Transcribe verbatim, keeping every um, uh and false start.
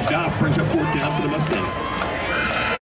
stop brings up fourth down for the Mustangs.